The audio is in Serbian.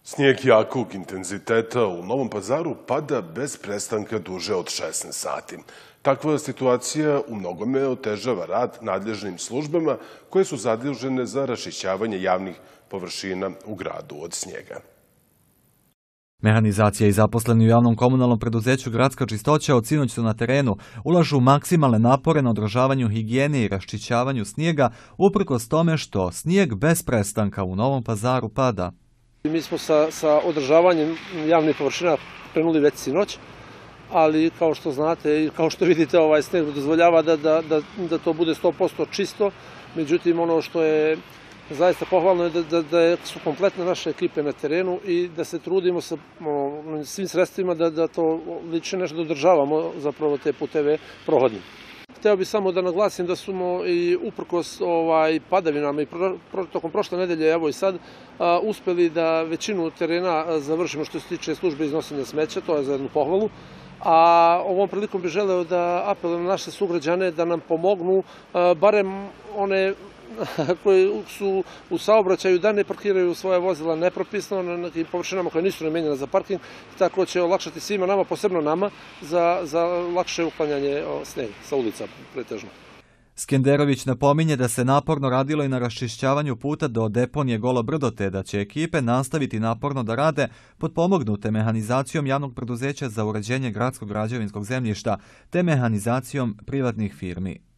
Snijeg jakog intenziteta u Novom Pazaru pada bez prestanka duže od 16 sati. Takva situacija u mnogome otežava rad nadležnim službama koje su zadužene za raščišćavanje javnih površina u gradu od snijega. Mehanizacija i zaposleni u javnom komunalnom preduzeću Gradska čistoća od sinoć su na terenu, ulažu maksimalne napore na održavanju higijene i raščišćavanju snijega, uprkos tome što snijeg bez prestanka u Novom Pazaru pada. Mi smo sa održavanjem javnih površina krenuli već sinoć, ali kao što znate i kao što vidite, ovaj snijeg dozvoljava da to bude 100% čisto. Međutim, ono što je zaista pohvalno je da su kompletne naše ekipe na terenu i da se trudimo sa svim sredstvima da to lično nešto održavamo, zapravo te puteve prohodnim. Hteo bih samo da naglasim da smo i uprkos padavinama i tokom prošle nedelje, evo i sad, uspeli da većinu terena završimo što se tiče službe iznošenja smeća, to je za jednu pohvalu. A ovom prilikom bih želeo da apelujem na naše sugrađane da nam pomognu, barem one koji su u saobraćaju, da ne parkiraju svoje vozila nepropisno na nekim površinama koje nisu namenjene za parking, tako će olakšati svima nama, posebno nama, za lakše uklanjanje snega sa ulica pretežno. Skenderović napominje da se naporno radilo i na raščišćavanju puta do deponije Golo Brdo, te da će ekipe nastaviti naporno da rade potpomognute mehanizacijom javnog preduzeća za uređenje gradskog građevinskog zemljišta te mehanizacijom privatnih firmi.